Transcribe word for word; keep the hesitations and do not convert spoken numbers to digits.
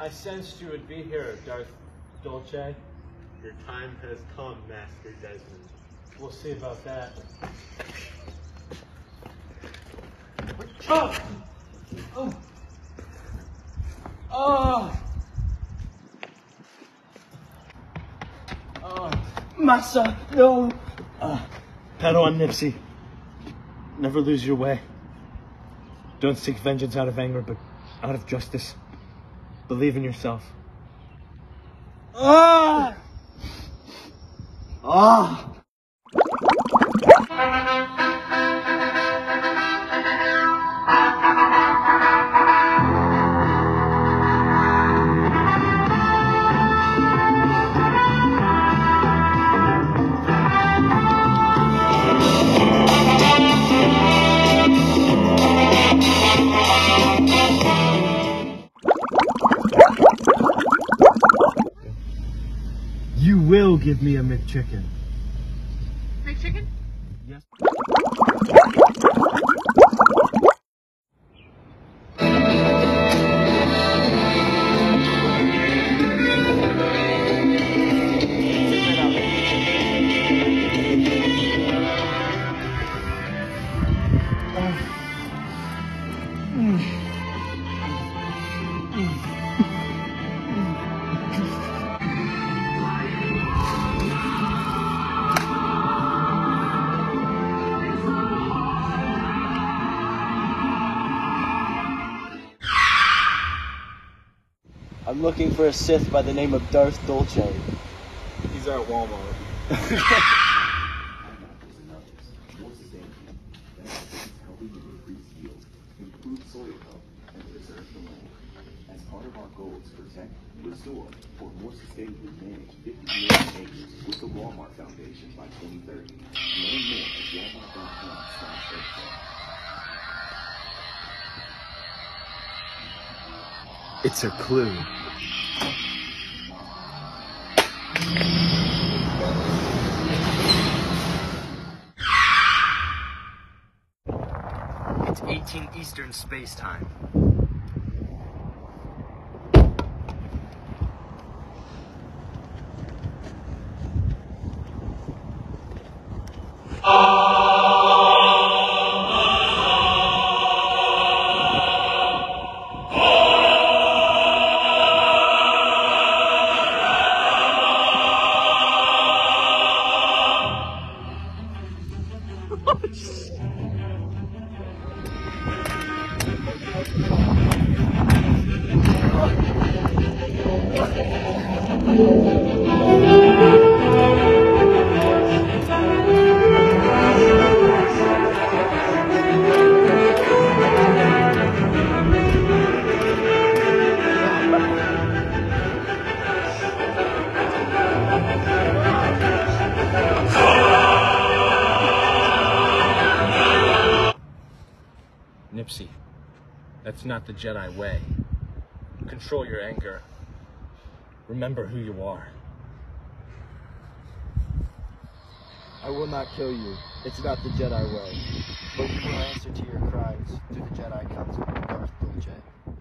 I sensed you would be here, Darth Dolce. Your time has come, Master Desmond. We'll see about that. Oh! Oh! Oh! Oh! Massa, no! Uh, Padawan Nipsey, never lose your way. Don't seek vengeance out of anger, but out of justice. Believe in yourself. Ah! Ah! You will give me a McChicken. McChicken? Yes. I'm looking for a Sith by the name of Darth Dolce. He's at Walmart. As part of our goal to protect, restore, or more sustainably manage fifty million acres with the Walmart Foundation by twenty thirty. Learn more at walmart dot com slash earth. It's a clue. It's eighteen Eastern Space Time. Nipsey, that's not the Jedi way. Control your anger. Remember who you are. I will not kill you. It's not the Jedi way. But you will answer to your cries through the Jedi Council, Darth Dolce.